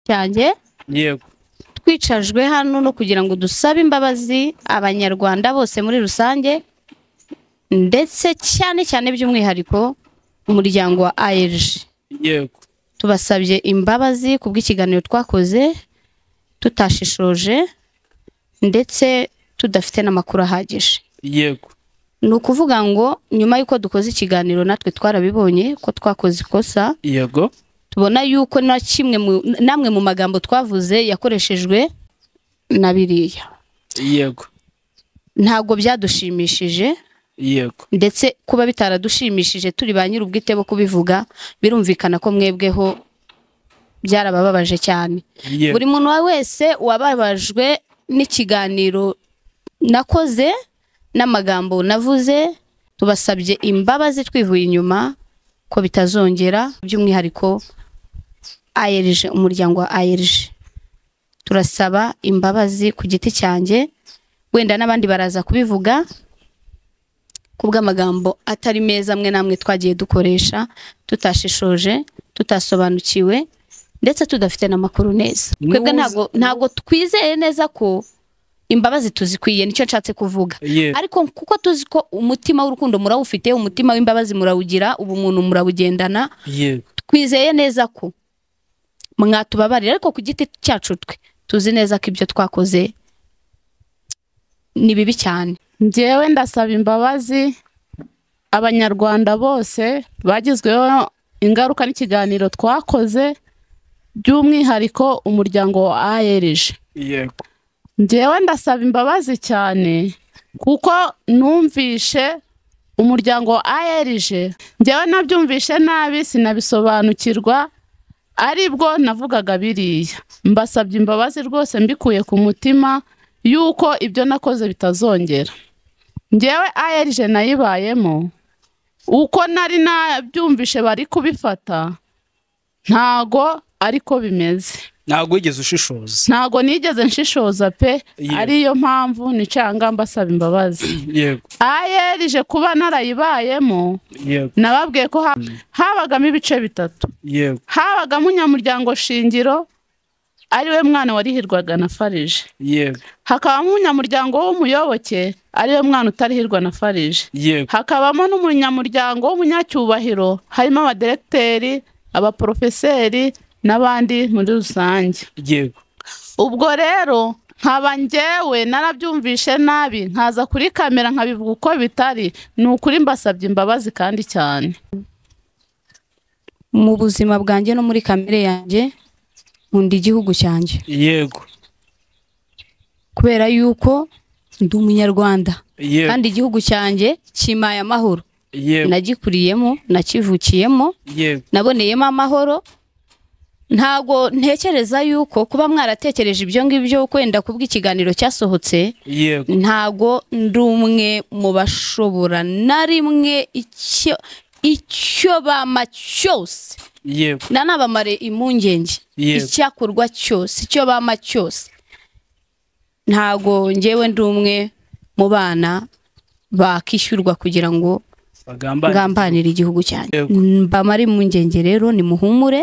cyanjye yego twicajwe hano no kugira ngo dusabe imbabazi abanyarwanda bose muri rusange ndetse cyane cyane by'umwihariko umuryango wa ARG. yego Tubasabye imbabazi kubw'ikiganiro twakoze tutashishoje ndetse tudafite n'amakuru ahagije. yego Ni ukuvuga ngo nyuma y'uko dukoze ikiganiro natwe twarabibonye ko twakoze ikosa, yego tubona yuko na kimwe namwe mu magambo twavuze yakoreshejwe na biriya. yego Ntago byadushimishije, yego ndetse kuba bitaradushimishije turi ba nyir'ubwite bo kubivuga birumvikana ko mwebweho byarabababaje cyane. yego Buri muntu wese wababajwe n'ikiganiro nakoze n'amagambo navuze, tubasabye imbabazi twivuye inyuma ko bitazongera, by'umwihariko ARG, umuryango wa ARG. Turasaba imbabazi ku giti cyanjye, wenda n'abandi baraza kubivuga kubw'amagambo atari meza amwe namwe twagiye dukoresha tutashishoje, tutasobanukiwe ndetse tudafite n'amakuru neza. Twebwe ntago twizeye neza ko imbabazi tuzikwiye, nicyo nshatse kuvuga. Ariko kuko tuzi ko umutima w'urukundo murawufite, umutima w'imbabazi murawugira, ubumuntu murawugendana, twizeye neza ko mwatubabarira. Ariko ku giti cyacu twe tuzi neza ko ibyo twakoze ni bibi cyane. Njyewe ndasaba imbabazi abanyarwanda bose bagizweho ingaruka n'ikiganiro twakoze, by'umwihariko umuryango wa ARG. yego Njyewe ndasaba imbabazi cyane kuko numvishe umuryango wa ARG, njyewe nabyumvishe nabi, sinabisobanukirwa, aribwo navugaga biriya. Mbasabye imbabazi rwose mbikuye ku mutima yuko ibyo nakoze bitazongera. Njyewe ARG nayibayemo, uko nari nabyumvishe bari kubifata ntago ariko bimeze. ntago wigeze ushishoza? Ntago nigeze nshishoza pe, ariyo mpamvu nicanga mbasaba imbabazi. yego ARG kuba narayibayemo, yego nababwiye ko habagamo ibice bitatu. yego Habagamo umunyamuryango shingiro ariwe mwana warihirwaga na FARG. yego Hakabamo umunyamuryango w'umuyoboke ariwe mwana utarihirwa na FARG. yego Hakabamo n'umunyamuryango w'umunyacyubahiro, harimo abadirekiteri, abaprofeseri n'abandi muri rusange. yego Ubwo rero nkaba njyewe narabyumvishe nabi, nkaza kuri kamera nkabivuga uko bitari, ni ukuri mbasabye imbabazi kandi cyane. Mu buzima bwanjye no muri kamere yanjye nkunda igihugu cyanjye, yego kubera yuko ndi umunyarwanda yego kandi igihugu cyanjye kimaye amahoro. yego Nagikuriyemo, nakivukiyemo, yego naboneyemo amahoro. Ntago ntekereza yuko kuba mwaratekereje ibyo ngibyo kwenda kubw'ikiganiro cyasohotse, yego ntago ndi umwe mu bashobora na rimwe icyo bama cyose, yego nanabamare impungenge icyakorwa cyose, icyo bama cyose. Ntago njyewe ndi umwe mu bana bakishyurwa kugira ngo ngambanire igihugu cyanjye. Mbamare impungenge rero, ni muhumure,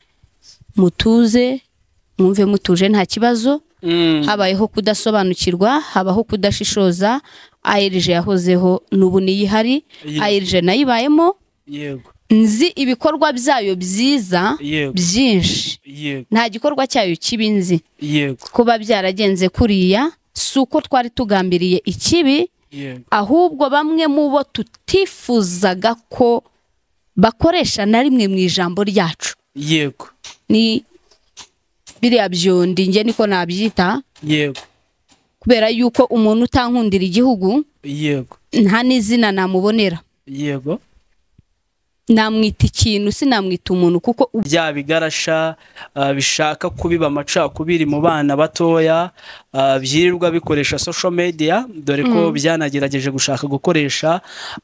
mutuze, mwumve mutuje, nta kibazo. Habayeho kudasobanukirwa, habaho kudashishoza. ARG yahozeho, n'ubu niyihari. ARG nayibayemo, yego nzi ibikorwa byayo byiza byinshi, nta gikorwa cyayo kibi nzi. Kuba byaragenze kuriya si uko twari tugambiriye ikibi, ahubwo bamwe mu bo tutifuzaga ko bakoresha na rimwe mu ijambo ryacu. yego Ni biriya byondi, njye niko nabyita, yego kubera yuko umuntu utankundira igihugu yego nta n'izina namubonera. yego Namwita ikintu, sinamwita umuntu, kuko bya bigarasha bishaka kubiba amacakubiri mu bana batoya, byirirwa bikoresha social media, dore ko byanagerageje gushaka gukoresha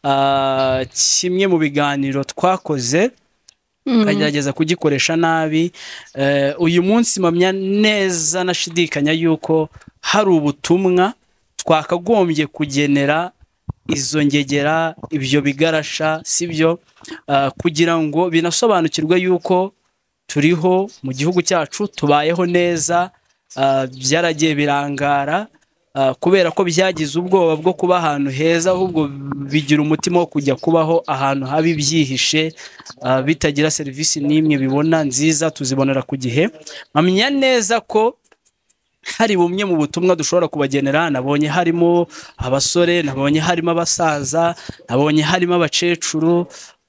kimwe mu biganiro twakoze, kagerageza kugikoresha nabi. Uyu munsi mpamya neza nashidikanya yuko hari ubutumwa twakagombye kugenera izo ngegera, ibyo bigarasha, sibyo, kugira ngo binasobanukirwe yuko turiho mu gihugu cyacu tubayeho neza, byaragiye birangara kubera ko byagize ubwoba bwo kuba ahantu heza, ahubwo bigira umutima wo kujya kubaho ahantu habi byihishe, bitagira serivisi n'imwe bibona nziza tuzibonera ku gihe. Mpamya neza ko hari bumwe mu butumwa dushobora kubagenera. Nabonye harimo abasore, nabonye harimo abasaza, nabonye harimo abakecuru,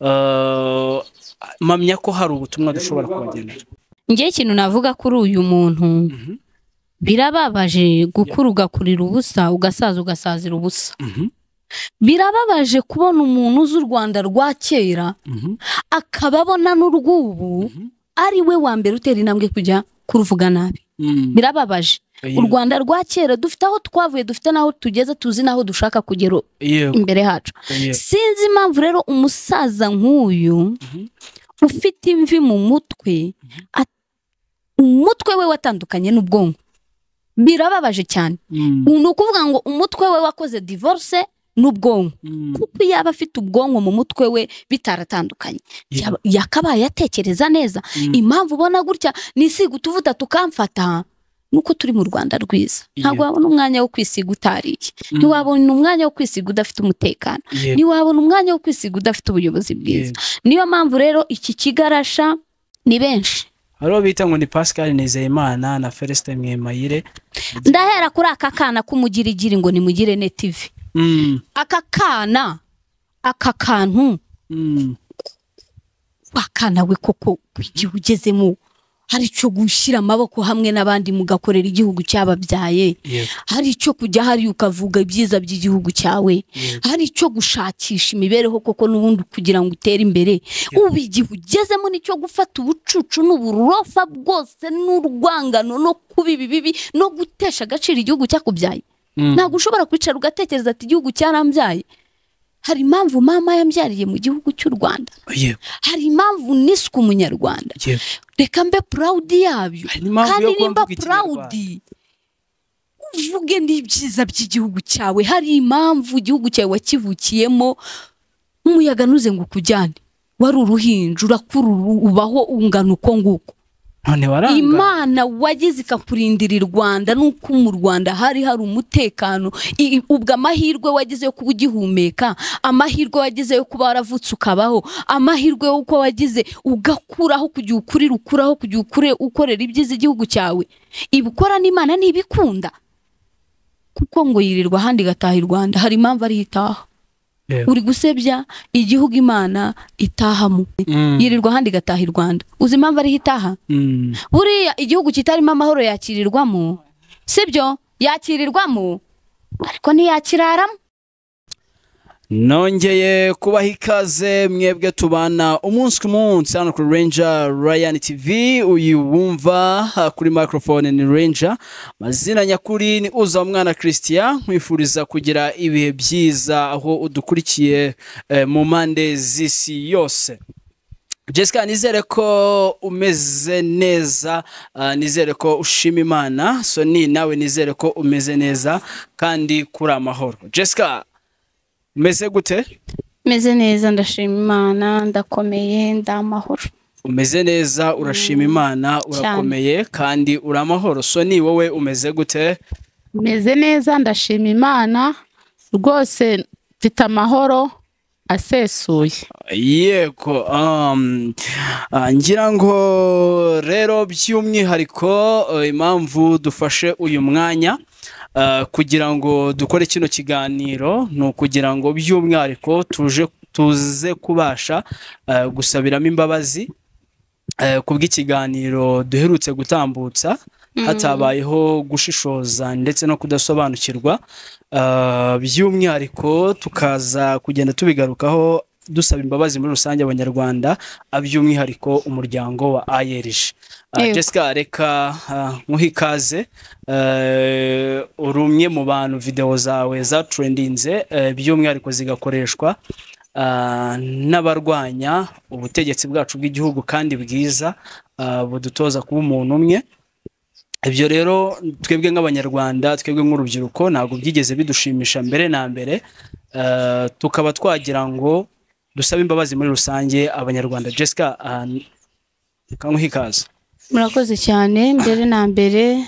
mpamya ko hari ubutumwa dushobora kubagenera. Ngiye ikintu navuga kuri uyu muntu, birababaje gukura ugakurira ubusa, ugasaza ugasazira ubusa. Birababaje kubona umuntu uzi u Rwanda rwa kera akaba abona n'urw'ubu ari we wa mbere utera intambwe kujya kuruvuga nabi. Birababaje. U Rwanda rwa kera dufite aho twavuye, dufite naho tugeze, tuzi naho dushaka kugera imbere hacu. Sinzi impamvu rero umusaza nk'uyu ufite imvi mu mutwe, umutwe we watandukanye n'ubwonko. Birababaje cyane. Ni ukuvuga ngo umutwe we wakoze divorce n'ubwonko, kuko yaba afite ubwonko mu mutwe we bitaratandukanye yakabaye atekereza neza. Impamvu ubona gutya nisiga utuvuta tukamfata nuko turi mu Rwanda rwiza. Ntabwo wabona umwanya wo kwisiga utariye, ntiwabona umwanya wo kwisiga udafite umutekano, ntiwabona umwanya wo kwisiga udafite ubuyobozi bwiza. Niyo mpamvu rero iki kigarasha ni benshi. Haro bita ngo ni Pascal Nizeyimana na Felicite Mwemayire. Ndahera kuri aka kana k'umugirigiri ngo ni Mugirene TV. Aka kana, aka kantu, bakana we koko igihe ugezemo hari cyo gushyira amaboko hamwe n'abandi mugakorera igihugu cyababyaye, hari cyo kujya hari ukavuga ibyiza by'igihugu cyawe, hari cyo gushakisha imibereho koko n'ubundi kugira ngo utere imbere. Ubu igihe ugezemo nicyo gufata ubucucu n'uburofa bwose n'urwangano no kubibi bibi no gutesha agaciro igihugu cyakubyaye. Ntabwo ushobora kwicara ugatekereza ati igihugu cyarambyaye. Hari impamvu mama yambyariye mu gihugu cy'u Rwanda, hari impamvu niswe umunyarwanda. Reka mbe proud yabyo, kandi nimba proud uvuge n'ibyiza by'igihugu cyawe. Hari impamvu igihugu cyawe wakivukiyemo, umuyaga nuze ngo ukujyane, wari uruhinja urakura ubaho ungana uko nguko. Imana wagize ikakurindira u Rwanda, nuko mu Rwanda hari umutekano. Ubwo amahirwe wagize yo kuba ugihumeka, amahirwe wagize yo kuba waravutse ukabaho, amahirwe yo uko wagize ugakuraho kujya ukuraho kujya ukorera ibyiza igihugu cyawe. Ibukora n'Imana ntibikunda, kuko ngo yirirwa ahandi gataha i Rwanda. Hari impamvu ari itaha. Uri gusebya igihugu Imana itahamo. Yirirwa ahandi gataha i Rwanda. Uzi impamvu ari itaha? Buriya igihugu kitarimo amahoro yakirirwamo, sibyo? Yakirirwamo ariko ntiyakiraramo. Nongeye kubaha ikaze mwebwe tubana umunsi ku munsi hano kuri Ranger Ryan TV. Uyu wumva kuri microphone ni Ranger, mazina nyakuri ni Uzamwana Christian. Nkwifuriza kugira ibihe byiza aho udukurikiye mu mande z'isi yose. Jessica, nizere ko umeze neza, nizere ko ushima Imana. Soni, nawe nizere ko umeze neza kandi kuri amahoro. Jessica, umeze gute? Meze neza, ndashima Imana, ndakomeye, ndamahoro. Umeze neza, urashima Imana, urakomeye kandi uramahoro. Soni, wowe umeze gute? Meze neza, ndashima Imana, rwose mfite amahoro asesuye. Yego, ngira ngo rero by'umwihariko impamvu dufashe uyu mwanya kugira ngo dukore kino kiganiro ni ukugira ngo by'umwihariko tuze kubasha gusabiramo imbabazi kubw'ikiganiro duherutse gutambutsa hatabayeho gushishoza ndetse no kudasobanukirwa. By'umwihariko tukaza kugenda tubigarukaho dusaba imbabazi muri rusange abanyarwanda, by'umwihariko umuryango wa ARG. Jessica, reka nkuhe ikaze. Uri umwe mu bantu video zawe za trendinze, by'umwihariko zigakoreshwa n'abarwanya ubutegetsi bwacu bw'igihugu kandi bwiza budutoza kuba umuntu umwe. Ibyo rero twebwe nk'abanyarwanda, twebwe nk'urubyiruko ntabwo byigeze bidushimisha mbere na mbere. Tukaba twagira ngo dusabe imbabazi muri rusange abanyarwanda. Jessica, kanguhe ikaze. murakoze cyane. Mbere na mbere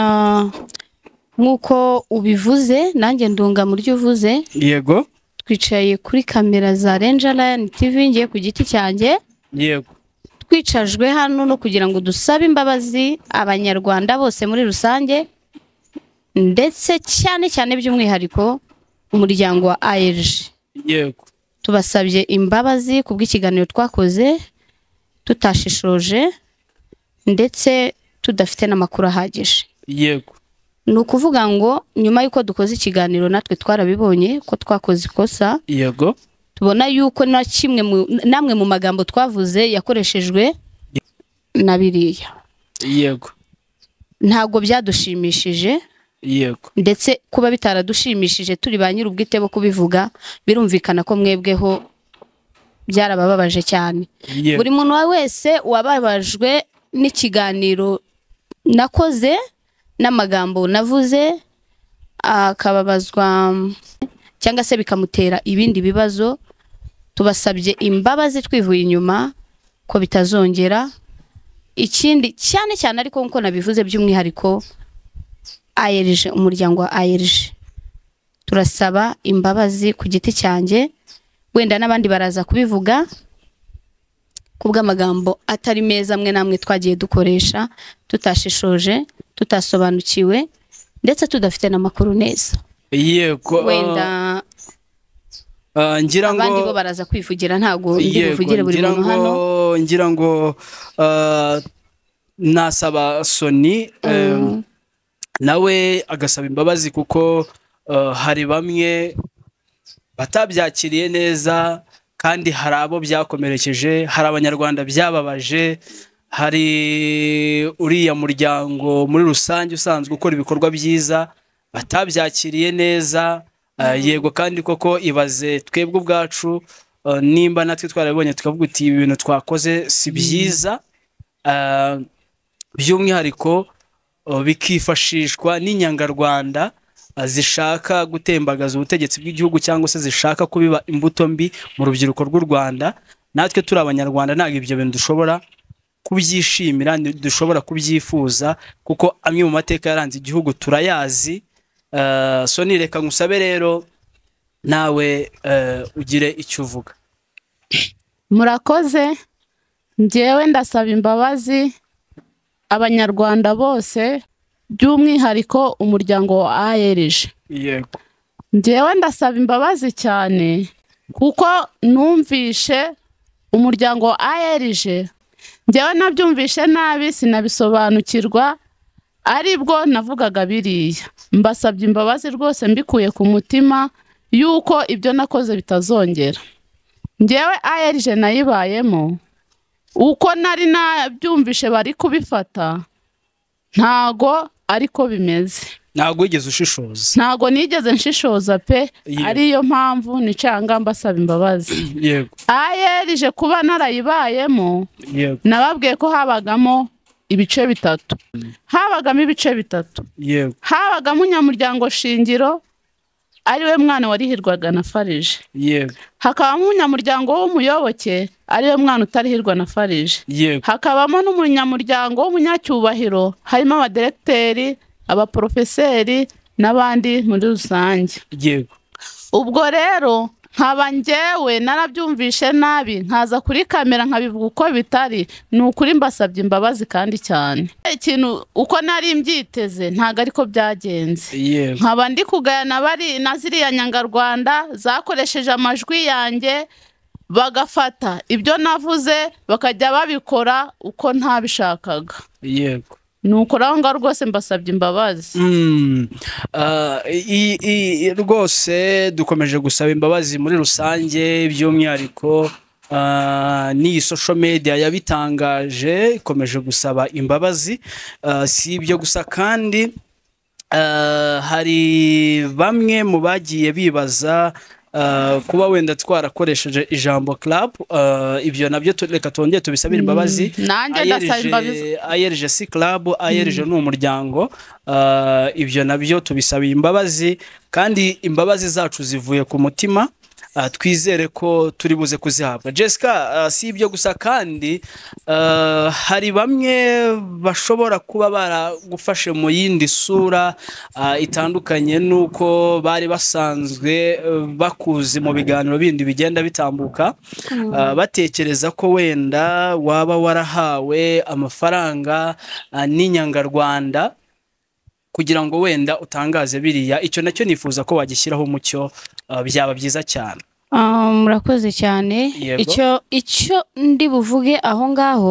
nk'uko ubivuze nanjye ndunga mu ryo uvuze. Yego. Twicaye kuri kamera za Ranger Lion TV ngiye ku giti cyanjye. Yego. Twicajwe hano no kugira ngo dusabe imbabazi abanyarwanda bose muri rusange, ndetse cyane cyane by'umwihariko umuryango wa ARG. Yego. Tubasabye imbabazi kubw'ikiganiro twakoze tutashishoje ndetse tudafite n'amakuru ahagije. Yego. Ni ukuvuga ngo nyuma y'uko dukoze ikiganiro natwe twarabibonye ko twakoze ikosa. Yego. Tubona yuko na kimwe namwe mu magambo twavuze yakoreshejwe na biriya. Yego. Ntabwo byadushimishije. Yego. Ndetse kuba bitaradushimishije turi ba nyir'ubwite bo kubivuga, birumvikana ko mwebweho byarabababaje cyane. Yego. Buri muntu wese wababajwe n'ikiganiro nakoze n'amagambo navuze, akababazwa cyangwa se bikamutera ibindi bibazo, tubasabye imbabazi twivuye inyuma ko bitazongera. Ikindi cyane cyane ariko nkuko nabivuze by'umwihariko ARG, umuryango wa ARG, turasaba imbabazi ku giti cyanjye, wenda n'abandi baraza kubivuga kubw'amagambo atari meza amwe namwe twagiye dukoresha tutashishoje, tutasobanukiwe ndetse tudafite n'amakuru neza. Yego. Wenda ngira ngo abandi bo baraza kwivugira, ntago ndi buvugire buri muntu hano. Ngira ngo nasaba Soni nawe agasaba imbabazi kuko hari bamwe batabyakiriye neza kandi hari abo byakomerekeje, hari abanyarwanda byababaje, hari uriya muryango muri rusange usanzwe ukora ibikorwa byiza batabyakiriye neza. Yego, kandi koko ibaze twebwe ubwacu nimba natwe twarabonye tukavuga uti ibi bintu twakoze si byiza, by'umwihariko bikifashishwa n'inyangarwanda zishaka gutembagaza ubutegetsi bw'igihugu cyangwa se zishaka kubiba imbuto mbi mu rubyiruko rw'u Rwanda. Natwe turi abanyarwanda ntabwo ibyo bintu dushobora kubyishimira, dushobora kubyifuza kuko amwe mu mateka yaranze igihugu turayazi. Soni, reka ngusabe rero nawe ugire icyo uvuga. Murakoze. Njyewe ndasaba imbabazi abanyarwanda bose, by'umwihariko umuryango wa ARG. Yego. Njyewe ndasaba imbabazi cyane kuko numvishe umuryango wa ARG, njyewe nabyumvishe nabi, sinabisobanukirwa, aribwo navugaga biriya. Mbasabye imbabazi rwose mbikuye ku mutima yuko ibyo nakoze bitazongera. Njyewe ARG nayibayemo, uko nari nabyumvishe bari kubifata ntago ariko bimeze. Ntago wigeze ushishoza? Ntago nigeze nshishoza pe. Ariyo mpamvu nicanga mbasaba imbabazi. Yego. ARG kuba narayibayemo, yego, nababwiye ko habagamo ibice bitatu. Habagamo ibice bitatu. Yego. Habagamo umunyamuryango shingiro ariwe mwana warihirwaga na FARG. Yego. Hakabamo umunyamuryango w'umuyoboke ariwe mwana utarihirwa na FARG. Yego. Hakabamo n'umunyamuryango w'umunyacyubahiro, harimo abadirekiteri, abaprofeseri n'abandi muri rusange. Yego. Ubwo rero nkaba njyewe narabyumvishe nabi, nkaza kuri kamera nkabivuga uko bitari, ni ukuri mbasabye imbabazi kandi cyane. Ikintu uko nari mbyiteze ntago ariko byagenze. Yego. Nkaba ndi kugayana bari na ziriya nyangarwanda zakoresheje amajwi yanjye, bagafata ibyo navuze bakajya babikora uko ntabishakaga. Yego. Nuko raho rwose mbasabye imbabazi. Rwose dukomeje gusaba imbabazi muri rusange, by'umwihariko n'iyi social media yabitangaje ikomeje gusaba imbabazi. Si ibyo gusa kandi hari bamwe mu bagiye bibaza kuba wenda twarakoresheje ijambo club, ibyo nabyo reka twongere tubisabire imbabazi. Nanjye ndasaba imbabazi. ARG si club, ARG ni umuryango. Ibyo nabyo tubisabiye imbabazi kandi imbabazi zacu zivuye ku mutima. twizere ko turi buze kuzihabwa. Jessica, si ibyo gusa kandi hari bamwe bashobora kuba baragufashe mu yindi sura itandukanye nuko bari basanzwe bakuzi mu biganiro bindi bigenda bitambuka, batekereza ko wenda waba warahawe amafaranga n'inyangarwanda kugira ngo wenda utangaze biriya. Icyo nacyo nifuza ko wagishyiraho umucyo, byaba byiza cyane. Murakoze cyane. Icyo ndi buvuge aho ngaho,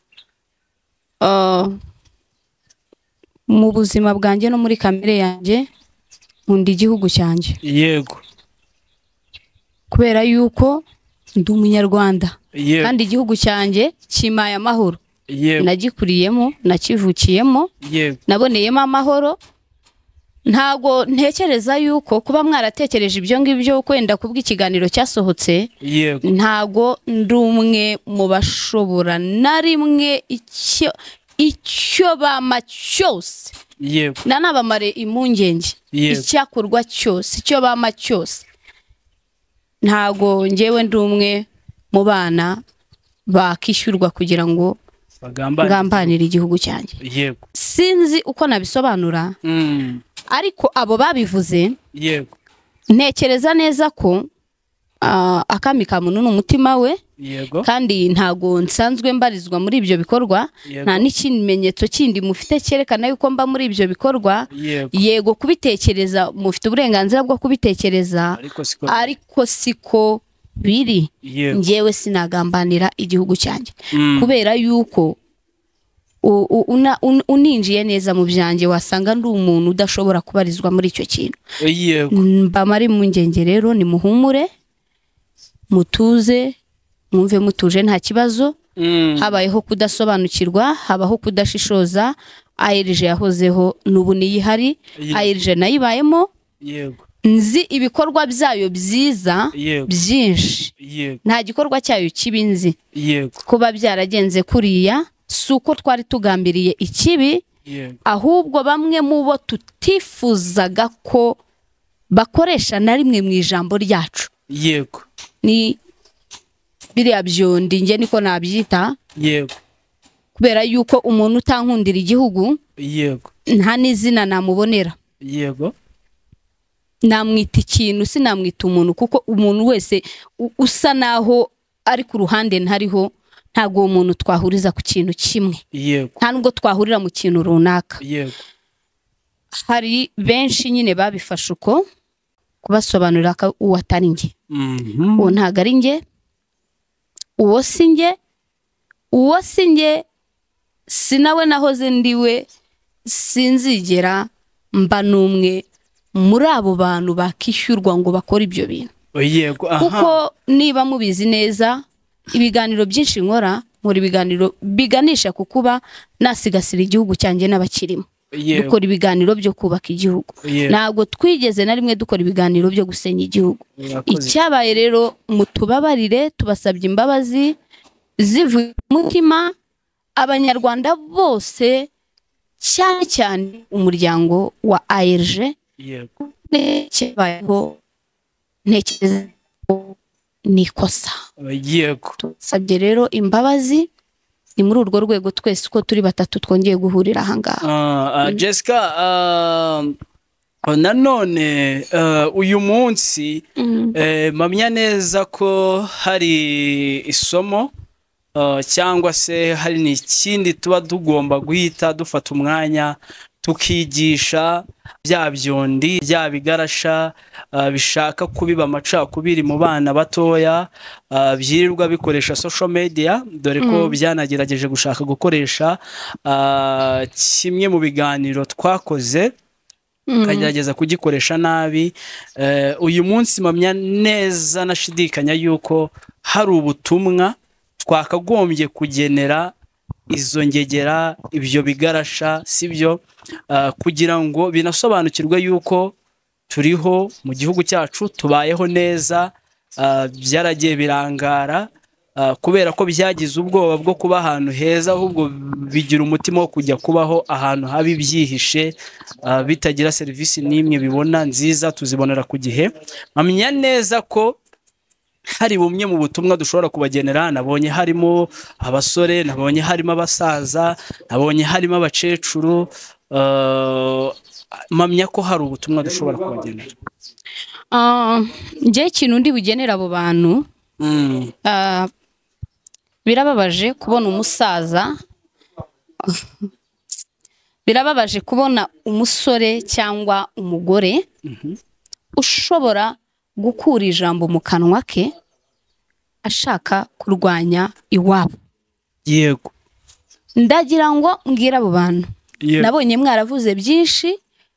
mu buzima bwanjye no muri kamere yanjye nkunda igihugu cyanjye. Yego. Kubera yuko ndi umunyarwanda. Yego. Kandi igihugu cyanjye kimaye amahoro. Yego. Nagikuriyemo, nakivukiyemo, Yego. naboneyemo amahoro. Ntago ntekereza yuko kuba mwaratekereje ibyo ngibyo kwenda kubw'ikiganiro cyasohotse, Yego. ntago ndi umwe mu bashobora na rimwe icyo bama cyose. Yego. Nanabamare impungenge. Yego. Icyakorwa cyose, icyo bama cyose. Ntago njyewe ndi umwe mu bana bakishyurwa kugira ngo ngambanire igihugu cyanjye. Yego. Sinzi uko nabisobanura, ariko abo babivuze, Yego. ntekereza neza ko akami ka muntu n'umutima we. Yego. Kandi ntago nsanzwe mbarizwa muri ibyo bikorwa. Yego. Nta n'ikimenyetso kindi mufite cyerekana yuko mba muri ibyo bikorwa. Yego. Yego, kubitekereza mufite uburenganzira bwo kubitekereza, ariko siko biri. Yego. Njyewe sinagambanira igihugu cyanjye. Kubera yuko uninjiye neza mu byanjye wasanga ndi umuntu udashobora kubarizwa muri icyo kintu. Yego. Mbamari mu ngenge rero, ni muhumure, mutuze, mwumve mutuje, nta kibazo. Habayeho kudasobanukirwa, habaho kudashishoza. ARG yahozeho, n'ubu niyihari. ARG nayibayemo. Yego. Nzi ibikorwa byayo byiza byinshi. Yego. Nta gikorwa cyayo kibi nzi. Yego. Kuba byaragenze kuriya si uko twari tugambiriye ikibi, Yego. ahubwo bamwe mu bo tutifuzaga ko bakoresha na rimwe mu ijambo ryacu. Yego. Ni biriya byondi, njye niko nabyita. Yego. Kubera yuko umuntu utankundira igihugu, Yego. nta n'izina namubonera. Yego. Namwita ikintu, sinamwita umuntu, kuko umuntu wese usa naho ari ku ruhande ntariho, ntago uwo muntu twahuriza ku kintu kimwe. Yego. Nta nubwo twahurira mu kintu runaka. Yego. Hari benshi nyine babifashe uko, kubasobanurira ko uwo atari njye. Uwo ntago ari njye, uwo si njye, uwo si njye, sinawe nahoze ndiwe, sinzigera mba n'umwe muri abo bantu bakishyurwa ngo bakore ibyo bintu. Yego. Kuko niba mubizi neza, ibiganiro byinshi nkora ibiganiro biganisha ku kuba nasigasira igihugu cyanjye n'abakirimo. Dukora ibiganiro byo kubaka igihugu. Ntabwo twigeze na rimwe dukora ibiganiro byo gusenya igihugu. Icyabaye rero, mutubabarire, tubasabye imbabazi zivuye mu mutima. Abanyarwanda bose, cyane cyane umuryango wa ARG, Yego. cyabayeho, ntekereza ko ni ikosa. Yego. Tubasabye rero imbabazi. Ni muri urwo rwego twese uko turi batatu twongeye guhurira aha ngaha. Jessica, nanone uyu munsi mpamya neza ko hari isomo cyangwa se hari n'ikindi tuba tugomba guhita dufata umwanya tukigisha bya byondi, bya bigarasha bishaka kubiba amacakubiri mu bana batoya, byirirwa bikoresha social media, dore ko byanagerageje gushaka gukoresha kimwe mu biganiro twakoze, kagerageza kugikoresha nabi. Uyu munsi mpamya neza nashidikanya yuko hari ubutumwa twakagombye kugenera izo ngegera, ibyo bigarasha, sibyo, kugira ngo binasobanukirwe yuko turiho mu gihugu cyacu, tubayeho neza. Byaragiye birangara kubera ko byagize ubwoba bwo kuba ahantu heza, ahubwo bigira umutima wo kujya kubaho ahantu habi byihishe, bitagira serivisi n'imwe bibona nziza tuzibonera ku gihe. Mpamya neza ko hari bumwe mu butumwa dushobora kubagenera. Nabonye harimo abasore, nabonye harimo abasaza, nabonye harimo abakecuru, mpamya ko hari ubutumwa dushobora kubagenera. njye ikintu ndi bugenera abo bantu, birababaje kubona umusaza, birababaje kubona umusore cyangwa umugore ushobora gukura ijambo mu kanwa ke ashaka kurwanya iwabo. Yego. Ndagira ngo mbwira abo bantu, nabonye mwaravuze byinshi,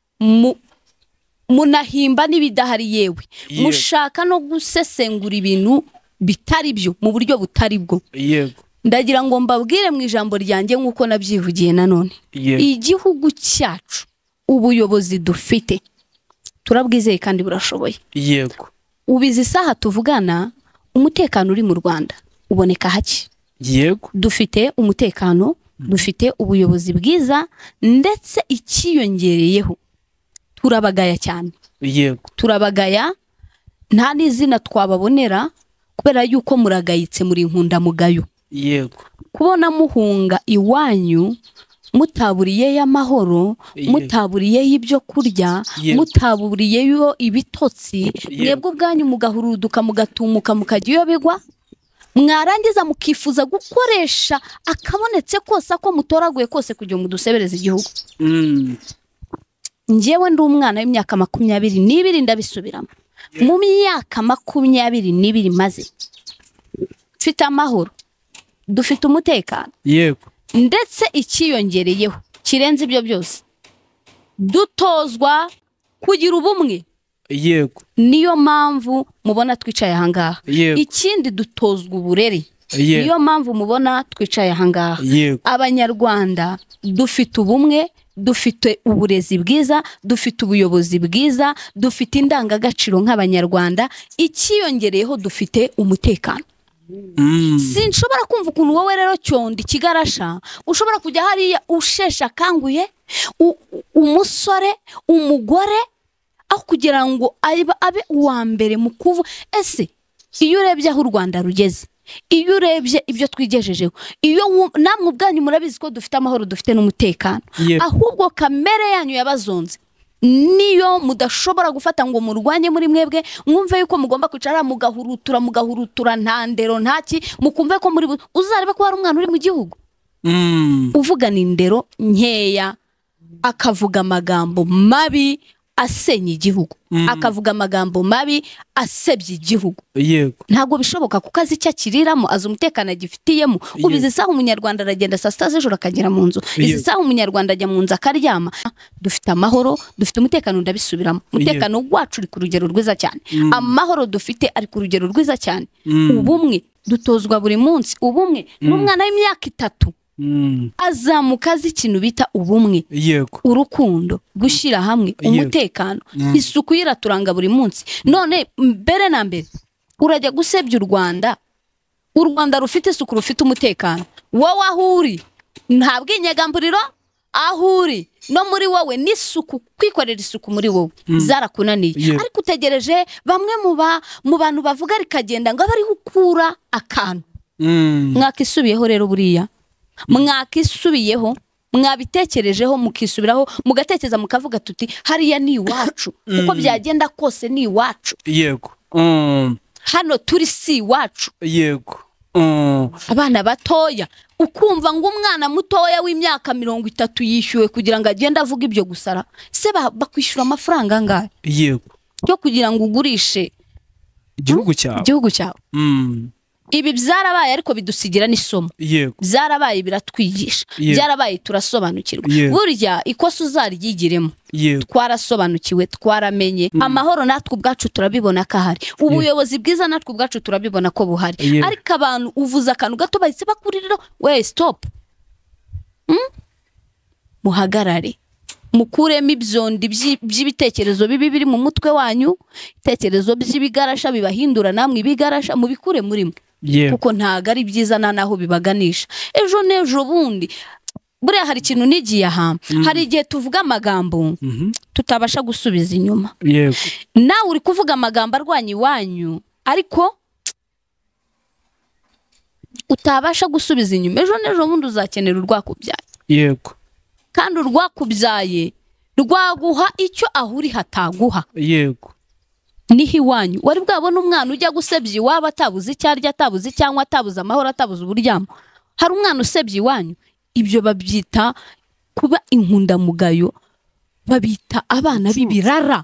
munahimba n'ibidahari, yewe mushaka no gusesengura ibintu bitari byo mu buryo butari bwo. Yego. Ndagira ngo mbabwire mu ijambo ryanjye nk'uko nabyivugiye nanone, igihugu cyacu ubuyobozi dufite turabwizeye kandi burashoboye. Yego. Ubizi isaha tuvugana umutekano uri mu Rwanda uboneka hake. Yego. Dufite umutekano, dufite ubuyobozi bwiza, ndetse ikiyongereyeho turabagaya cyane. Yego. Turabagaya, nta n'izina twababonera kubera yuko muragayitse, muri inkundamugayo. Yego. Kubona muhunga iwanyu mutaburiyeyo amahoro, mutaburiyeyo ibyo kurya, mutaburiyeyo ibitotsi, mwebwe ubwanyu mugahuruduka mugatumuka mukajya iyo bigwa, mwarangiza mukifuza gukoresha akabonetse kose ako mutoraguye kose kugira ngo mudusebereze igihugu. Njyewe ndi umwana w'imyaka 22 ndabisubiramo, mu myaka 22 maze mfite amahoro, dufite umutekano. Yego. Ndetse ikiyongereyeho kirenze ibyo byose, dutozwa kugira ubumwe. Yego. Niyo mpamvu mubona twicaye ahangaha. Ikindi dutozwa uburere. Niyo mpamvu mubona twicaye ahangaha. Abanyarwanda dufite ubumwe, dufite uburezi bwiza, dufite ubuyobozi bwiza, dufite indangagaciro nk'abanyarwanda, ikiyongereyeho dufite umutekano. Sinshobora kumva ukuntu wowe rero cyondi kigarasha ushobora kujya hariya ushesha kanguye umusore umugore aho kugira ngo abe uwa mbere mu kuvu. Ese iyo urebye aho u Rwanda rugeze, iyo urebye ibyo twigejejeho, iyo namwe ubwanyu murabizi ko dufite amahoro, dufite n'umutekano, ahubwo kamere yanyu yabazonze, niyo mudashobora gufata ngo murwanye muri mwebwe, mwumve yuko mugomba kwicara mugahurutura nta ndero ntaki, mukumve ko muri uzarebe ko hari umwana uri mu gihugu uvugana indero nkeya, akavuga amagambo mabi asenya igihugu, akavuga amagambo mabi asebye igihugu. Yego. Ntabwo bishoboka kuko azi icyo akiriramo, azi umutekano agifitiyemo. Ubizi isaha umunyarwanda aragenda saa sita z'ijoro akagera mu nzu, izi saha umunyarwanda ajya mu nzu akaryama. Dufite amahoro, dufite umutekano, ndabisubiramo, umutekano wacu uri ku rugero rwiza cyane, amahoro dufite ari ku rugero rwiza cyane. Ubumwe dutozwa buri munsi, ubumwe n'umwana w'imyaka 3 azamuka azi ikintu bita ubumwe. Yego. Urukundo, gushyira hamwe, umutekano, isuku yiraturanga buri munsi. None mbere na mbere urajya gusebya u Rwanda rufite isuku, rufite umutekano, wowe ahuri nta bwinyagamburiro, ahuri no muri wowe n'isuku, kwikorera isuku muri wowe zarakunaniye. Ariko utegereje bamwe mu bantu bavuga rikagenda ngo abari gukura akantu. Mwakisubiyeho rero, buriya mwakisubiyeho, mwabitekerejeho, mukisubiraho, mugatekereza mukavuga tuti hariya ni iwacu, uko byagenda kose ni iwacu. Yego. Hano turi si iwacu. Yego. Abana batoya ukumva ngo umwana mutoya w'imyaka 30 yishyuwe kugira ngo agende avuga ibyo gusara, se bakwishyura amafaranga angahe? Yego. Cyo kugira ngo ugurishe igihugu cyawe. Ibi byarabaye, ariko bidusigira n'isomo. Byarabaye, biratwigisha, byarabaye, turasobanukirwa. Burya ikosa uzaryigiremo, twarasobanukiwe, twaramenye. Amahoro natwe ubwacu turabibona ko ahari, ubuyobozi bwiza natwe ubwacu turabibona ko buhari. Ariko abantu uvuza akantu gato bahise bakuririra, we stop, muhagarare, mukuremo ibyondi by'ibitekerezo bibi biri mu mutwe wanyu, ibitekerezo by'ibigarasha bibahindura namwe ibigarasha, mubikure muri mwe. Kuko ntago ari byiza naho bibaganisha. Ejo n'ejo bundi buriya hari ikintu nigiye aha, hari igihe tuvuga amagambo tutabasha gusubiza inyuma. Nawe uri kuvuga amagambo arwanya iwanyu, ariko utabasha gusubiza inyuma ejo n'ejo bundi uzakenera urwakubyaye yego kandi urwakubyaye rwaguha icyo ahuri hataguha yego niho iwanyu wari bwabona umwana ujya gusebya iwabo atabuze icyo arya atabuze cyangwa atabuze amahoro atabuze uburyamo hari umwana usebya iwanyu ibyo babyita kuba inkundamugayo babita abana b'ibirara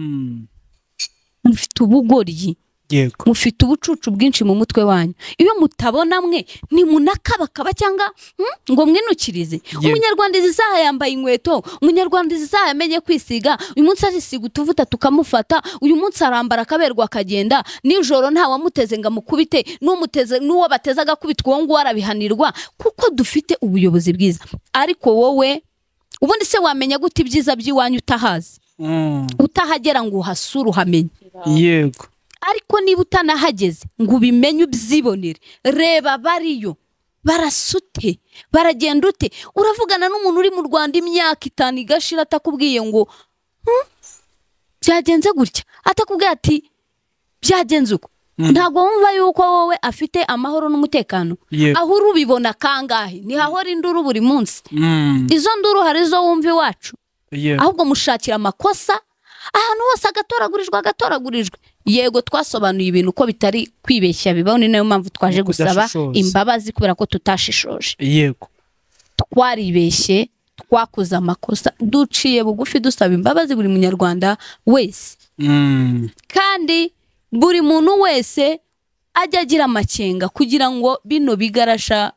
mufite ubugoryi yego mufite ubucucu bwinshi mu mutwe wanyu iyo mutabona mwe ni munakabakaba cyangwa ngo mwinukirize umunyarwanda isaha yambaye inkweto umunyarwanda isaha yamenye kwisiga uyu munsi arisiga utuvuta tukamufata uyu munsi arambara akaberwa akagenda nijoro nta wamuteze ngo amukubite n'uwo bateze agakubitwa uwo nguwo arabihanirwa kuko dufite ubuyobozi bwiza ariko wowe ubundi se wamenya gute ibyiza by'iwanyu utahazi utahagera ngo uhasure uhamenye yego ariko niba utanahageze ngo ubimenye ubyibonere reba bariyo barasute baragenda ute uravugana n'umuntu uri mu Rwanda imyaka 5 igashira atakubwiye ngo byagenze gutya atakubwiye ati byagenze uko ntago wumva yuko wowe afite amahoro n'umutekano aho urubibona kangahe ni hahora induru buri munsi izo nduru hari zo wumva iwacu ahubwo mushakira amakosa ahantu hose agatoragurijwe yego twasobanuye ibintu uko bitari kwibeshya bibaho ni nayo mpamvu twaje gusaba imbabazi kubera ko tutashishoje yego twaribeshye twakoze amakosa duciye bugufi dusaba imbabazi buri munyarwanda wese kandi buri muntu wese ajya agira amakenga kugira ngo bino bigarasha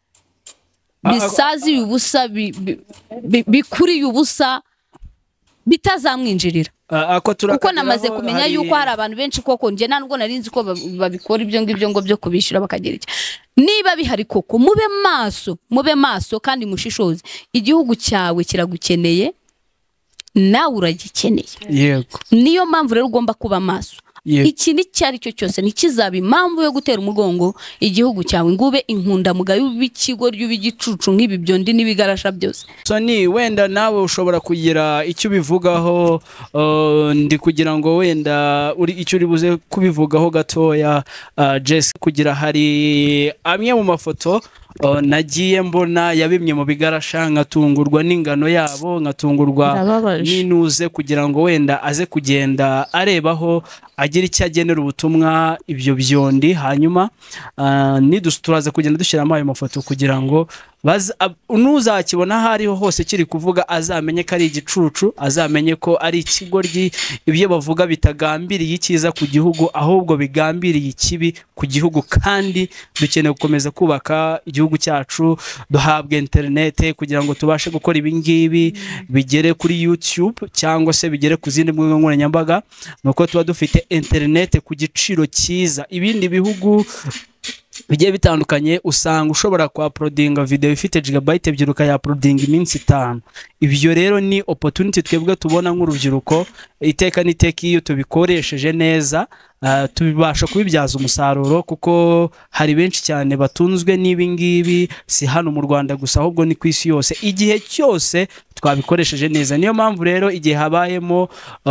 bisazi ubusa bikuriye ubusa bitazamwinjirira kuko namaze kumenya yuko hari abantu benshi koko nje ntabwo narinzi ko babikora ibyo ngibyo ngo byo kubishyura bakagira iki niba bihari koko mube maso kandi mushishoze igihugu cyawe kiragukeneye nawe uragikeneye yego niyo mpamvu rero ugomba kuba maso iki ni cyari cyo cyose nikizaba impamvu yo gutera umugongo igihugu cyawe ngube inkundamugayo b'ikigo ry'ubigicucu nk'ibi byondi n'ibigarasha byose so ni wenda nawe ushobora kugira icyo bivugaho ndi kugira ngo wenda uri icyo uri buze kubivugaho gatoya Jess kugira hari amwe mu mafoto nagiye mbona yabimye mu bigarasha nkatungurwa n'ingano yabo nkatungurwa n'inuze kugira ngo wenda aze kugenda arebaho agira icyo agenera ubutumwa ibyo byondi hanyuma turaza kugenda dushyiramo ayo mafoto kugira ngo nuzakibona aho ariho hose kiri kuvuga azamenye ko ari igicucu azamenye ko ari ikigoryi ibyo bavuga bitagambiriye icyiza ku gihugu ahubwo bigambiriye ikibi ku gihugu kandi dukeneye gukomeza kubaka igihugu cyacu duhabwe interinete kugira ngo tubashe gukora ibi ngibi bigere kuri YouTube cyangwa se bigere ku zindi mbuga nkoranyambaga nuko tuba dufite interinete ku giciro cyiza ibindi bihugu bigiye bitandukanye usanga ushobora kwa uploadinga video ifite gigabyte ebyiri ya uploading iminsi 5 ibyo rero ni opportunity twebwe tubona nk'urubyiruko iteka n'iteka iyo tubikoresheje neza tubibasha kubibyaza umusaruro kuko hari benshi cyane batunzwe n'ibi ngibi si hano mu Rwanda gusa ahubwo ni ku isi yose igihe cyose twabikoresheje neza niyo mpamvu rero igihe habayemo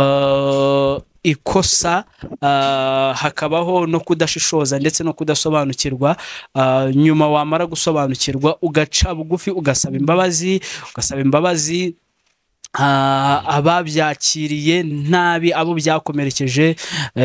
ikosa hakabaho no kudashishoza ndetse no kudasobanukirwa nyuma wamara gusobanukirwa ugaca bugufi ugasaba imbabazi ababyakiriye nabi abo byakomerekeje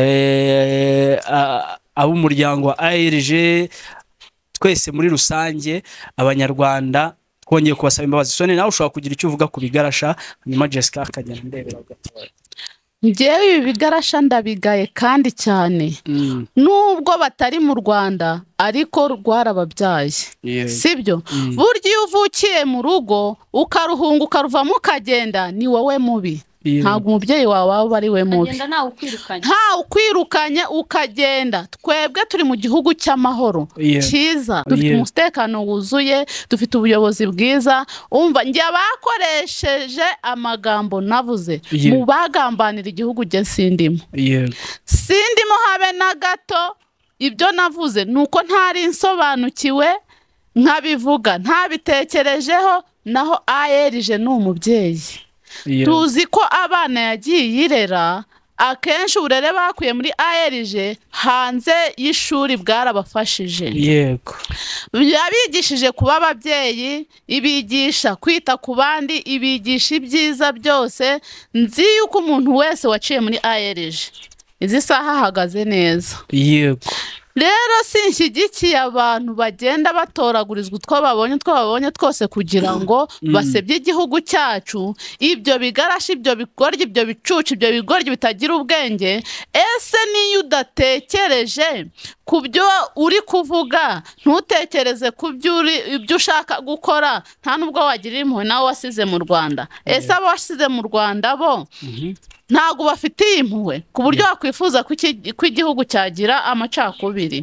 abo umuryango wa ARG twese muri rusange abanyarwanda twongeye kubasaba imbabazi sone nawe ushobora kugira icyo uvuga ku bigarasha nyuma Jessica akagenda ndebera gatoya njyewe ibi bigarasha ndabigaye kandi cyane nubwo batari mu Rwanda ariko rwarababyaye sibyo burya iyo uvukiye mu rugo ukaruhunga ukaruvamo ukagenda ni wowe mubi ntabwo umubyeyi wawe aba ari we mubi nta ukwirukanye ukagenda twebwe turi mu gihugu cy'amahoro cyiza dufite umutekano wuzuye dufite ubuyobozi bwiza umva njye bakoresheje amagambo navuze mu bagambanira igihugu je sindimo habe na gato ibyo navuze nuko ntari insobanukiwe nkabivuga ntabitekerejeho naho ARG ni umubyeyi tuzi ko abana yagiye yirera akenshi uburere bakuye muri ARG hanze y'ishuri bwarabafashije. yego Yabigishije kuba ababyeyi, ibigisha kwita ku bandi, ibigisha ibyiza byose. Nzi yuko umuntu wese waciye muri ARG izi saha ahagaze neza. yego Rero sinshyigikiye abantu bagenda batoragurizwa utwo babonye twose kugira ngo basebye igihugu cyacu. Ibyo bigarashi, ibyo bigoryi, ibyo bicucu, ibyo bigoryi bitagira ubwenge. Ese niyo udatekereje ku byo uri kuvuga, ntutekereze ku ibyo ushaka gukora, nta nubwo wagirira impuhwe nawe wasize mu Rwanda. Ese abo wasize mu Rwanda bo ntago bafitiye impuhwe ku buryo wakwifuza ko igihugu cyagira amacakubiri.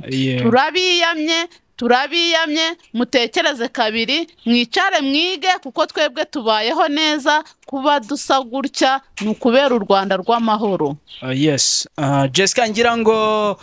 Turabiyamye, mutekereze kabiri, mwicare mwige, kuko twebwe tubayeho neza. Kuba dusa gutya ni ukubera u Rwanda rw'amahoro. yes Jessica, ngira ngo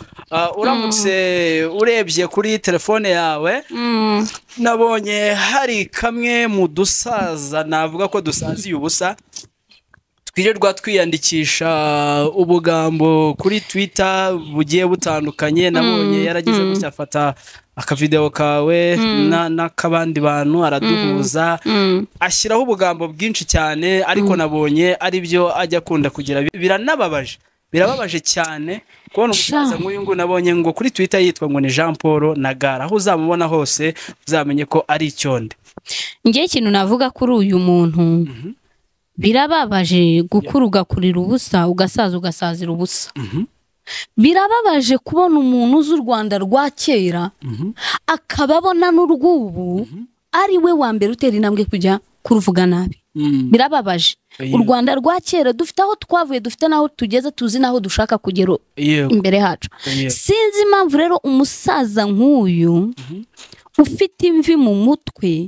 uramutse urebye kuri telefone yawe nabonye hari kamwe mu dusaza, navuga ko dusaziye ubusa, twirirwa twiyandikisha ubugambo kuri Twitter bugiye butandukanye. Nabonye yaragize gutya, afata akavideo kawe n'akabandi bantu araduhuza, ashyiraho ubugambo bwinshi cyane, ariko nabonye ari byo ajya akunda kugira. Birababaje cyane kubona umusaza nk'uyu nguyu. Nabonye ngo kuri Twitter yitwa ngo ni Jean Paul Ntagara, aho uzamubona hose uzamenye ko ari icyonde. Ngiye ikintu navuga kuri uyu muntu, birababaje gukura ugakurira ubusa, ugasaza ugasazira ubusa. Birababaje kubona umuntu uzi u Rwanda rwa kera akaba abona n'urw'ubu ari we wa mbere utera intambwe kujya kuruvuga nabi. Birababaje. U Rwanda rwa kera dufite aho twavuye, dufite naho tugeze, tuzi naho dushaka kugera imbere hacu. Sinzi impamvu rero umusaza nk'uyu ufite imvi mu mutwe,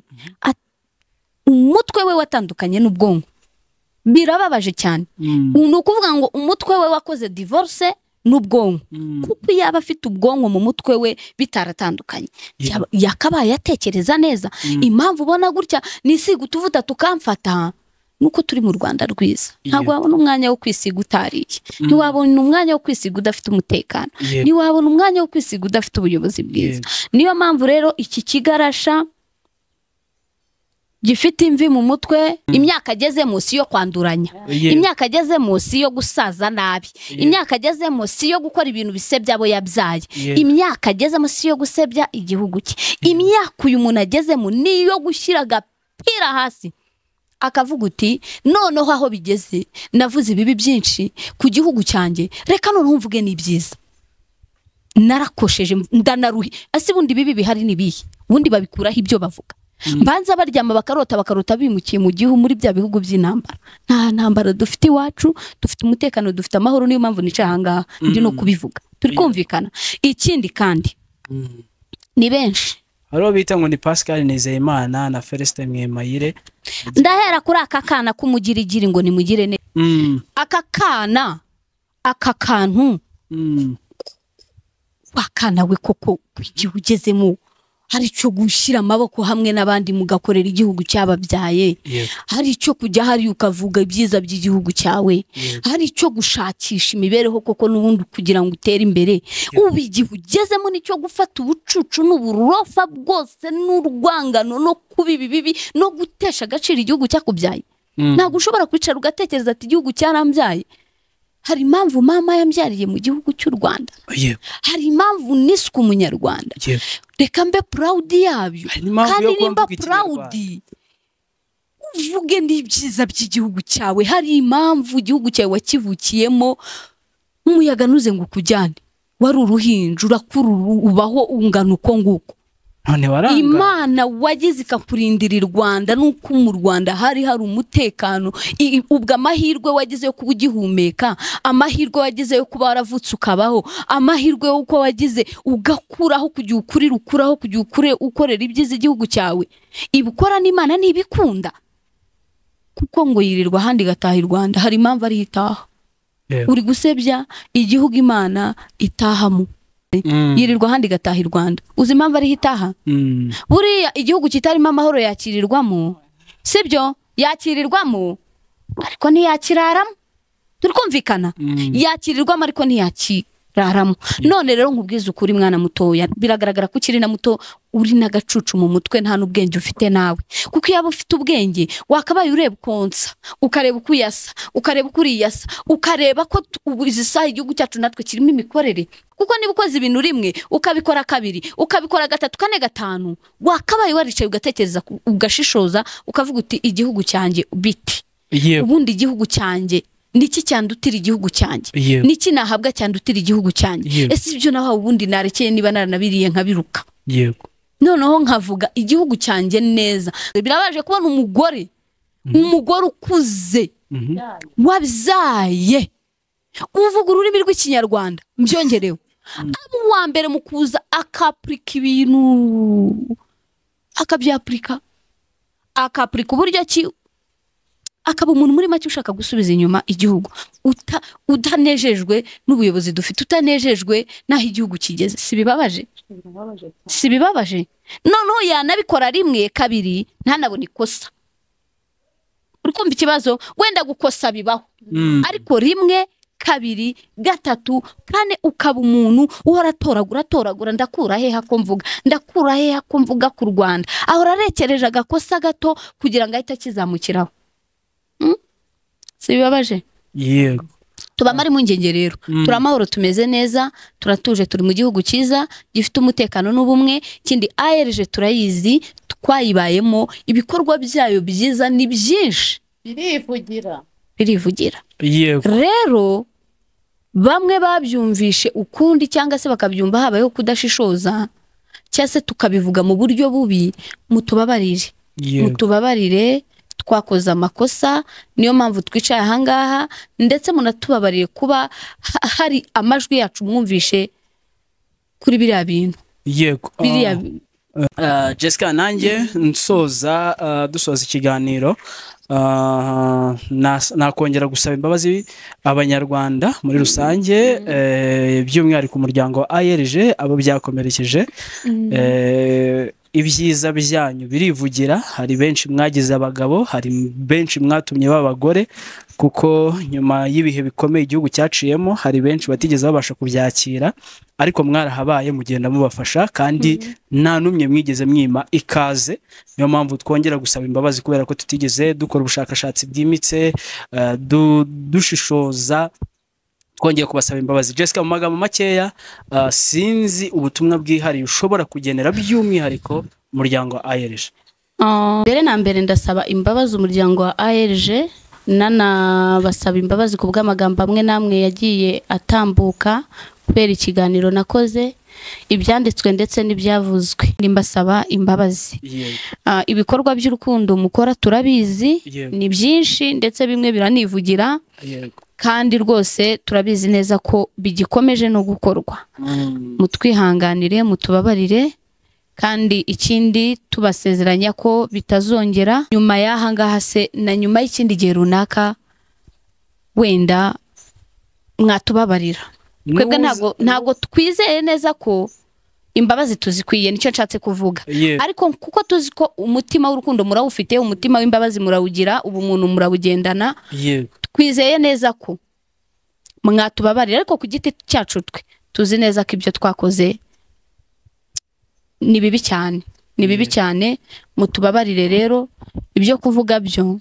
umutwe we watandukanye n'ubwonko. Birababaje cyane. Ni ukuvuga ngo umutwe we wakoze divorce n'ubwonko, kuko yaba afite ubwonko mu mutwe we bitaratandukanye yakabaye yatekereza neza. Impamvu ubona gutya nisiga utuvuta tukamfata nuko turi mu Rwanda rwiza. Ntabwo wabona umwanya wo kwisiga utariye, ntiwabona umwanya wo kwisiga udafite umutekano, ntiwabona umwanya wo kwisiga udafite ubuyobozi bwiza. Niyo mpamvu rero iki kigarasha gifite imvi mu mutwe, imyaka ageze munsi yo kwanduranya, imyaka ageze munsi yo gusaza nabi, imyaka ageze munsi yo gukora ibintu bisebya abo yabyaye, imyaka ageze munsi yo gusebya igihugu cye, imyaka uyu muntu agezemo niyo gushyira agapira hasi akavuga uti noneho aho bigeze navuze ibibi byinshi ku gihugu cyanjye, reka noneho mvuge n'ibyiza. Narakosheje ndanaruhi, ase bundi bibi bihari nibihe bundi babikuraho ibyo bavuga. Mbanza baryama bakarota bimukiye mu gihugu muri bya bihugu by'intambara. Nta ntambara dufite iwacu, dufite umutekano, dufite amahoro. Niyo mpamvu nicaye ahangaha ndi no kubivuga, turi kumvikana. Ikindi kandi ni benshi, haro bita ngo ni Pascal Nizeyimana na Felicite Mwemayire. Ndahera kuri aka kana kumugirigiri ngo nimugire ne aka kana aka kantu bakana we koko igihugu ugezemo hari cyo gushyira amaboko hamwe n'abandi mugakorera igihugu cyababyaye, hari cyo kujya hari ukavuga ibyiza by'igihugu cyawe, hari cyo gushakisha imibereho koko n'ubundi kugira ngo utere imbere. Ubu igihugu ugezemo nicyo gufata ubucucu n'uburofa bwose n'urwangano no kubibi bibi no gutesha agaciro igihugu cyakubyaye. Ntabwo ushobora kwicara ugatekereza ati igihugu cyarambyaye. Hari impamvu mama yambyariye mu gihugu cy'u Rwanda, hari impamvu niswe umunyarwanda. Reka mbe proud yabyo, kandi nimba proud uvuge n'ibyiza by'igihugu cyawe. Hari impamvu igihugu cyawe wakivukiyemo, umuyaga nuze ngo kujyane, wari uruhinja urakuru ubaho ungana uko nguko. Imana wagize ikakurindira u Rwanda, nuko mu Rwanda hari umutekano. Ubwo amahirwe wagize yo kuba ugihumeka, amahirwe wagize yo kuba waravutse ukabaho, amahirwe yo uko wagize ugakuraho kujya ukuraho kujya ukorera ibyiza igihugu cyawe. Ibukora n'Imana ntibikunda, kuko ngo yirirwa handi gataha i Rwanda. Hari impamvu ari itaha. Uri gusebya igihugu Imana itahamo. Yirirwa handi gataha i Rwanda. Uzi impamvu ari hitaha? Buriya igihugu kitarimo amahoro yakirirwamo, sibyo? Yakirirwamo ariko ntiyakiraramo. turikumvikana yakirirwamo ariko ntiyakiraramo none rero nkubwiza ukuri mwana mutoya biragaragara ko ukiri na muto uri n'agacucu mu mutwe nta n'ubwenge ufite nawe kuko iyo ufite ubwenge wakabaye ureba konsa ukareba uko uyasa ukareba uko uriyasa ukareba ko izi saha igihugu cyacu natwe kirimo imikorere kuko niba ukoze ibintu rimwe ukabikora kabiri ukabikora gatatu kane gatanu wakabaye waricaye ugatekereza ugashishoza ukavuga uti igihugu cyanjye biti ubundi igihugu cyanjye niki cyandutira igihugu cyanjye niki nahabwa cyandutira igihugu cyanjye ese ibyo naho ubundi narekeye niba naranabiriye nkabiruka yego noneho nkavuga igihugu cyanjye neza birabaje kubona umugore ukuze wabyaye uvuga ururimi rw'ikinyarwanda mbyongerewe abo wa mbere mu kuza akapurika ibintu akabyapurika uburyo ki akaba umuntu muri make ushaka gusubiza inyuma igihugu utanejejwe n'ubuyobozi dufite utanejejwe n'aho igihugu kigeze si bibabaje noneho yanabikora rimwe kabiri ntanabone ikosa uri kumva ikibazo wenda gukosa bibaho ariko rimwe kabiri gatatu kane ukaba umuntu uhora atoragura ndakura heha ko mvuga ku Rwanda ahora arekereje agakosa gato kugira ngo ahite akizamukiraho si bibabaje yego tubamara impungenge rero turamahoro tumeze neza turatuje turi mu gihugu cyiza gifite umutekano n'ubumwe kindi ARG turayizi twayibayemo ibikorwa byayo byiza ni byinshi birivugira yego rero bamwe babyumvishe ukundi cyangwa se bakabyumva habayeho kudashishoza cyangwa se tukabivuga mu buryo bubi mutubabarire twakoze amakosa niyo mpamvu twicaye ahangaha ndetse munatubabariye kuba hari amajwi yacu mwumvishe kuri biriya bintu yego Jessica nanjye dusoza ikiganiro nakongera gusaba imbabazi abanyarwanda muri rusange by'umwihariko umuryango wa ARG abo byakomerekeje ibyiza byanyu birivugira hari benshi mwagize abagabo hari benshi mwatumye b'abagore kuko nyuma y'ibihe bikomeye igihugu cyaciyemo hari benshi batigeze babasha kubyakira ariko mwarahabaye mugenda mubafasha kandi nta numwe mwigeze mwima ikaze niyo mpamvu twongera gusaba imbabazi kubera ko tutigeze dukora ubushakashatsi bwimitse dushishoza twongeye kubasaba imbabazi Jessica mu magambo makeya sinzi ubutumwa bwihariye ushobora kugenera by'umwihariko umuryango wa ARG mbere na mbere ndasaba imbabazi umuryango wa ARG nanabasaba imbabazi ku bw'amagambo amwe namwe yagiye atambuka kubera ikiganiro nakoze ibyanditswe ndetse n'ibyavuzwe mbasaba imbabazi ibikorwa by'urukundo mukora turabizi ni byinshi ndetse bimwe biranivugira kandi rwose turabizi neza ko bigikomeje no gukorwa mutwihanganire mutubabarire kandi ikindi tubasezeranya ko bitazongera nyuma y'aha ngaha se na nyuma y'ikindi gihe runaka wenda mwatubabarira twebwe ntago twizeye neza ko imbabazi tuzikwiye nicyo nshatse kuvuga ariko kuko tuzi ko umutima w'urukundo murawufite umutima w'imbabazi murawugira ubumuntu murawugendana twizeye neza ko mwatubabarira ariko ku giti cyacu twe tuzi neza ko ibyo twakoze ni bibi cyane mutubabarire rero ibyo kuvuga byo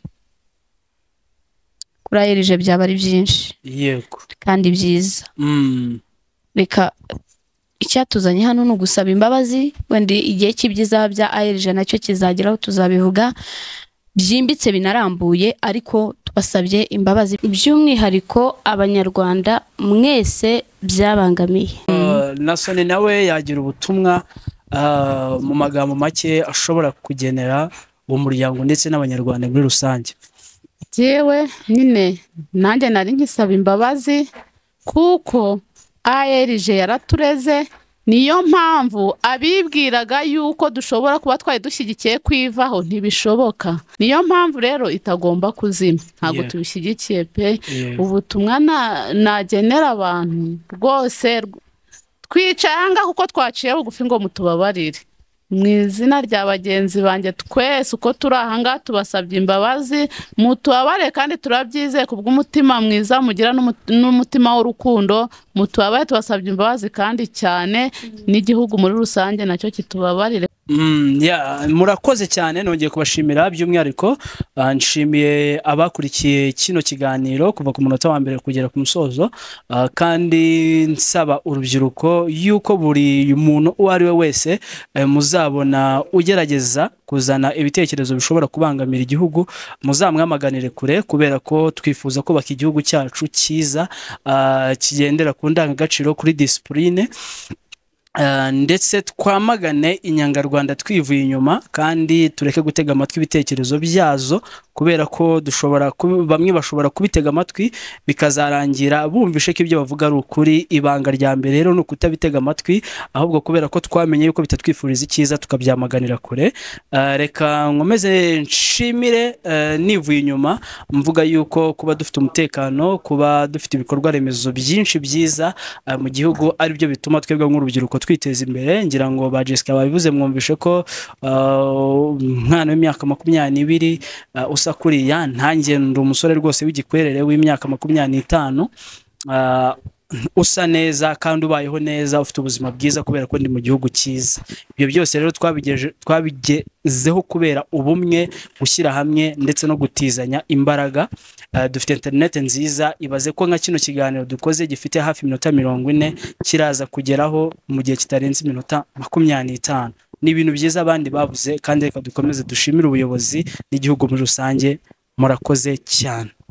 kuri ARG byaba ari byinshi yego kandi byiza reka icyatuzanye hano ni ugusaba imbabazi wenda igihe cy'ibyiza bya ARG nacyo kizageraho tuzabivuga byimbitse binarambuye ariko tubasabye imbabazi by'umwihariko abanyarwanda mwese byabangamiye Nasone nawe yagira ubutumwa mu magambo make ashobora kugenera uwo muryango ndetse n'abanyarwanda muri rusange jewe nyine nanjye nari nkisaba imbabazi kuko ARG yaratureze niyo mpamvu abibwiraga yuko dushobora kuba twari dushyigikiye kwivaho ntibishoboka niyo mpamvu rero itagomba kuzima ntabwo tubishyigikiye pe ubutumwa nagenera abantu rwose twicaye ahangaha kuko twaciye bugufi ngo mutubabarire mu izina rya bagenzi banjye twese uko turi aha ngaha tubasabye imbabazi, mutubabare kandi turabyizeye kubw'umutima mwiza mugira n'umutima w'urukundo, mutubabare tubasabye imbabazi kandi cyane n'igihugu muri rusange nacyo kitubabarire. Murakoze cyane, nongeye kubashimira by'umwihariko. Nshimiye abakurikiye kino kiganiro kuva ku munota wa mbere kugera ku musozo, kandi nsaba urubyiruko yuko buri muntu uwo ari we wese muzabona ugerageza kuzana ibitekerezo bishobora kubangamira igihugu, muzamwamaganire kure, kubera ko twifuza kubaka igihugu cyacu cyiza kigendera ku ndangagaciro, kuri discipline, ndetse twamagane inyangarwanda twivuye inyuma, kandi tureke gutega amatwi ibitekerezo byazo, kubera ko bamwe bashobora kubitega amatwi bikazarangira bumvishe ko ibyo bavuga ari ukuri. Ibanga rya mbere rero ni ukutabitega amatwi, ahubwo kubera ko twamenye yuko bitatwifuriza icyiza tukabyamaganira kure. Reka nkomeze nshimire nivuye inyuma, mvuga yuko kuba dufite umutekano, kuba dufite ibikorwa remezo byinshi byiza mu gihugu ari byo bituma twebwe nk'urubyiruko twiteza imbere. Ngira ngo ba Jessica babivuze, mwumvishe ko umwana w'imyaka 22 usa kuriya, ntange ndi umusore rwose w'igikwerere w'imyaka 25, usa neza kandi ubayeho neza, ufite ubuzima bwiza kubera ko ndi mu gihugu cyiza. Ibyo byose rero twabigezeho kubera ubumwe, gushyira hamwe ndetse no gutizanya imbaraga. Dufite internet nziza, ibaze ko nka kino kiganiro dukoze gifite hafi iminota 40 kiraza kugeraho mu gihe kitarenze iminota 25. Ni ibintu byiza abandi bavuze, kandi reka dukomeze dushimire ubuyobozi n'igihugu muri rusange. Murakoze cyane.